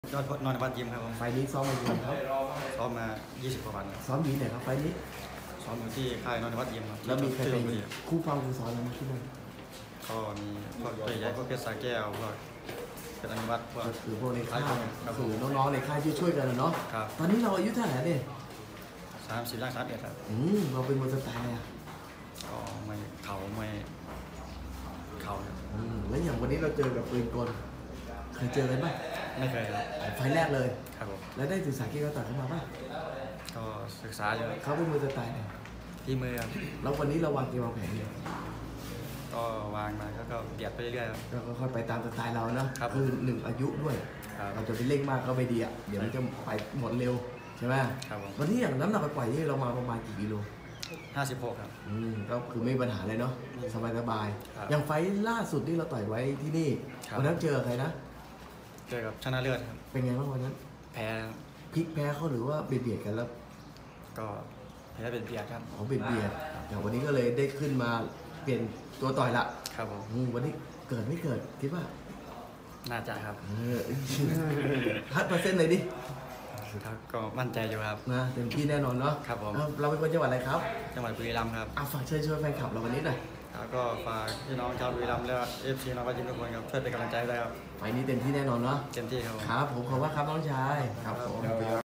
ยอดนอนวัดยิมครับผมไฟนี้ซ้อมมากี่วันครับซ้อมมา20 กว่าวันซ้อมดีไหนครับไฟนี้ซ้อมอยู่ที่ค่ายนอนวัดยิมครับแล้วมีใครเป็นคู่ฟังคู่สอนเราไหมที่นั่นก็มีพวกตัวใหญ่พวกเพชรสาแก้วพวกเพชรอนุวัฒน์พวกคือพวกในค่ายคือน้องๆในค่ายช่วยกันเนาะตอนนี้เราอายุเท่าไหร่เนี่ย 30 ย่าง31ครับเราเป็นมวยสไตล์อะไรก็ไม่เข่าไม่เข่าแล้วอย่างวันนี้เราเจอกับปืนกลเคยเจออะไรบ้างไม่เคยครับไฟแรกเลยครับผมแล้วได้ศึกษาเกี่ยวกับต่างเข้ามาป่ะก็ศึกษาอยู่เขาเป็นมวยสไตล์ไหนที่มือครับแล้ววันนี้เราวางเกมวางแผนเนี่ยก็วางมาก็เบียดไปเรื่อยๆแล้วก็ค่อยไปตามสไตล์เราเนาะคือ 1อายุด้วยเราจะไปเร่งมากก็ไม่ดีเดี๋ยวมันจะไปหมดเร็วใช่ไหมวันนี้อย่างน้ำหนักไปปล่อยที่เรามาประมาณกี่กิโล 56ครับก็คือไม่มีปัญหาเลยเนาะสบายอย่างไฟล่าสุดที่เราต่อยไว้ที่นี่วันนั้นเจอใครนะเจอกับชนะเลือดครับเป็นไงบ้างวันนั้นแพ้พลิกแพ้เขาหรือว่าเบียดกันแล้วก็แพ้เป็นเบียดครับเบียดแต่วันนี้ก็เลยได้ขึ้นมาเปลี่ยนตัวต่อยละครับผมวันนี้เกิดไม่เกิดคิดว่าน่าจะครับ 100%เลยดิครับก็มั่นใจอยู่ครับนะเต็มที่แน่นอนเนาะครับผมเราเป็นคนจังหวัดอะไรครับจังหวัดบุรีรัมย์ครับฝากเชิญชวนแฟนคลับเราวันนี้หน่อยแล้วก็ฝากพี่น้องชาวบุรีรัมย์และFCน้องวัดยิมทุกคนครับช่วยเป็นกำลังใจด้วยครับไฟนี้เต็มที่แน่นอนเนาะเต็มที่ครับครับผมขอบคุณครับน้องชายครับผม